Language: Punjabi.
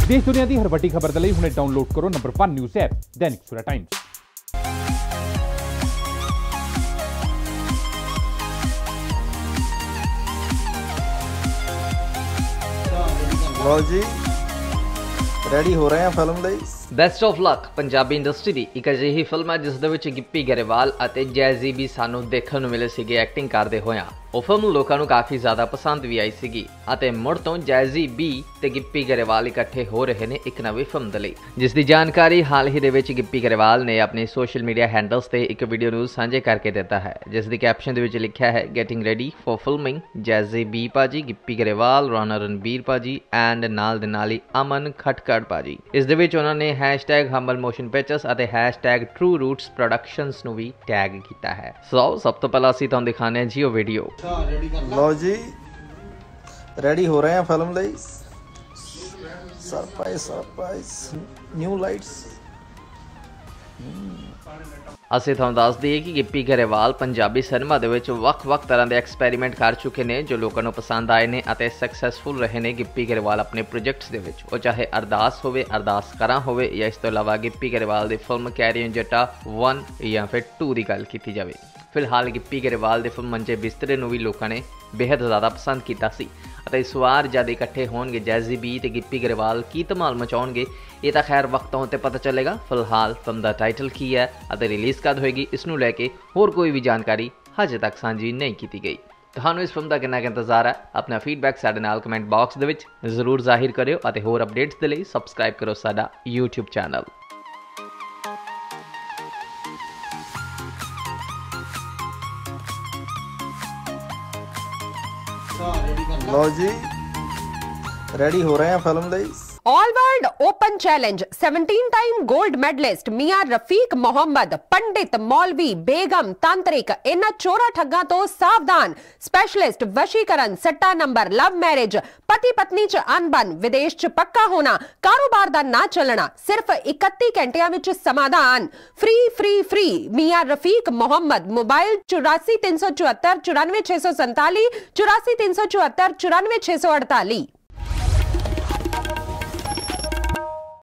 देश दुनिया की हर वड्डी खबर के लिए हुणे डाउनलोड करो number 1 news app Dainik Savera times. लो जी रेडी हो रहे हैं फिल्म ਲਈ। Best of luck Punjabi industry ਦੀ ਇੱਕ ਅਜਿਹੀ ਫਿਲਮ ਹੈ ਜਿਸ ਦੇ ਵਿੱਚ ਗਿੱਪੀ ਗਰੇਵਾਲ ਅਤੇ ਜੈਜ਼ੀ ਵੀ ਸਾਨੂੰ ਦੇਖਣ ਨੂੰ ਮਿਲੇ ਸੀਗੇ ਐਕਟਿੰਗ ਕਰਦੇ ਹੋਇਆਂ। ਉਹ ਫਿਲਮ ਲੋਕਾਂ ਨੂੰ ਕਾਫੀ ਜ਼ਿਆਦਾ ਪਸੰਦ ਵੀ ਆਈ ਸੀਗੀ ਅਤੇ ਮੁੜ ਤੋਂ ਜੈਜ਼ੀ ਬੀ ਤੇ ਗਿੱਪੀ ਗਰੇਵਾਲ ਇਕੱਠੇ ਹੋ ਰਹੇ ਨੇ ਇੱਕ ਨਵੀਂ ਫਿਲਮ ਦੇ ਲਈ, ਜਿਸ ਦੀ ਜਾਣਕਾਰੀ ਹਾਲ ਹੀ ਦੇ ਵਿੱਚ ਗਿੱਪੀ ਗਰੇਵਾਲ ਨੇ ਆਪਣੇ ਸੋਸ਼ਲ ਮੀਡੀਆ ਹੈਂਡਲਸ ਤੇ ਇੱਕ ਵੀਡੀਓ ਨੂੰ ਸਾਂਝੇ ਕਰਕੇ ਦਿੱਤਾ ਹੈ, ਜਿਸ ਦੀ ਕੈਪਸ਼ਨ ਦੇ ਵਿੱਚ ਲਿਖਿਆ ਹੈ getting ready for filming Jazzy B ਭਾਜੀ, ਗਿੱਪੀ ਗਰੇਵਾਲ, ਰਾਣਾ ਰਣਬੀਰ ਭਾਜੀ ਐਂਡ ਨਾਲ ਦੇ ਨਾਲ ਹੀ ਅਮਨ ਖਟਕੜ ਭਾਜੀ। ਇਸ ਦੇ ਵਿੱਚ ਉਹਨਾਂ ਨੇ #ਹੰਬਲ ਮੋਸ਼ਨ ਪਿਕਚਰਸ ਅਤੇ #ਟਰੂ ਰੂਟਸ ਪ੍ਰੋਡਕਸ਼ਨਸ ਨੂੰ ਵੀ ਟੈਗ ਕੀਤਾ ਹੈ। ਸੋ ਸਭ ਤੋਂ ਪਹਿਲਾਂ ਅਸੀਂ ਤੁਹਾਨੂੰ ਦਿਖਾਉਂਦੇ ਹਾਂ ਜੀ ਉਹ ਵੀਡੀਓ। लो जी रेडी हो रहे हैं फिल्म ਲਈ। Surprise new lights. ਅਸੀਂ ਤੁਹਾਨੂੰ ਦੱਸ ਦਈਏ ਕਿ ਗਿੱਪੀ ਗਰੇਵਾਲ ਪੰਜਾਬੀ ਸਿਨੇਮਾ ਦੇ ਵਿੱਚ ਵੱਖ-ਵੱਖ ਤਰ੍ਹਾਂ ਦੇ ਐਕਸਪੈਰੀਮੈਂਟ ਕਰ ਚੁੱਕੇ ਨੇ ਜੋ ਲੋਕਾਂ ਨੂੰ ਪਸੰਦ ਆਏ ਨੇ ਅਤੇ ਸਕਸੈਸਫੁਲ ਰਹੇ ਨੇ ਗਿੱਪੀ ਗਰੇਵਾਲ ਆਪਣੇ ਪ੍ਰੋਜੈਕਟਸ ਦੇ ਵਿੱਚ। ਉਹ ਚਾਹੇ ਅਰਦਾਸ ਹੋਵੇ, ਅਰਦਾਸ ਕਰਾਂ ਹੋਵੇ ਜਾਂ ਇਸ ਤੋਂ ਇਲਾਵਾ ਗਿੱਪੀ ਗਰੇਵਾਲ ਦੀ ਫਿਲਮ ਕੈਰੀ ਔਨ ਜੱਟਾ 1 ਜਾਂ ਫਿਰ 2 ਦੀ ਗੱਲ ਕੀਤੀ ਜਾਵੇ। ਫਿਲਹਾਲ ਗਿੱਪੀ ਗਰੇਵਾਲ ਦੀ ਫਿਲਮ ਮੰਜੇ ਬਿਸਤਰੇ ਨੂੰ ਵੀ ਲੋਕਾਂ ਨੇ ਬੇहद ਜ਼ਿਆਦਾ ਪਸੰਦ ਕੀਤਾ ਸੀ ਅਤੇ ਇਸ ਵਾਰ ਜਦ ਇਕੱਠੇ ਹੋਣਗੇ ਜੈਜ਼ੀ ਬੀ ਤੇ ਗਿੱਪੀ ਗਰੇਵਾਲ ਕੀ ਧਮਾਲ ਮਚਾਉਣਗੇ ਇਹ ਤਾਂ ਖੈਰ ਵਕਤ ਆਉਣ ਤੇ ਪਤਾ ਚੱਲੇਗਾ। ਫਿਲਹਾਲ ਫਿਲਮ ਦਾ ਟਾਈਟਲ ਕੀ ਹੈ ਅਤੇ ਰਿਲੀਜ਼ ਕਦ ਹੋਏਗੀ ਇਸ ਨੂੰ ਲੈ ਕੇ ਹੋਰ ਕੋਈ ਵੀ ਜਾਣਕਾਰੀ ਹਜੇ ਤੱਕ ਸਾਂਝੀ ਨਹੀਂ ਕੀਤੀ ਗਈ। ਤੁਹਾਨੂੰ ਇਸ ਫਿਲਮ ਦਾ ਕਿੰਨਾ ਕੁ ਇੰਤਜ਼ਾਰ ਹੈ? ਆਪਣਾ ਫੀਡਬੈਕ ਸਾਡੇ ਨਾਲ ਕਮੈਂਟ ਬਾਕਸ ਦੇ ਵਿੱਚ ਜ਼ਰੂਰ ਜ਼ਾਹਿਰ ਕਰਿਓ ਅਤੇ ਹੋਰ ਅਪਡੇਟਸ ਦੇ ਲਈ ਸਬਸਕ੍ਰਾਈਬ ਕਰੋ ਸਾਡਾ YouTube ਚੈਨਲ। लो जी रेडी हो रहे हैं फिल्म ਲਈ। All world open challenge 17 time gold medalist मियां रफीक मोहम्मद, पंडित, मौलवी, बेगम, तांत्रिक, इन्हां चोरा ठग्गां तो सावधान, स्पेशलिस्ट, वशीकरण, सट्टा नंबर, लव मैरिज, पति पत्नी च अनबन, विदेश च पक्का होना, कारोबार दा ना चलना, सिर्फ 31 घंटियां विच समाधान। फ्री फ्री फ्री मियां रफीक मोहम्मद। मोबाइल 84 374 94 647 84 374 94 648।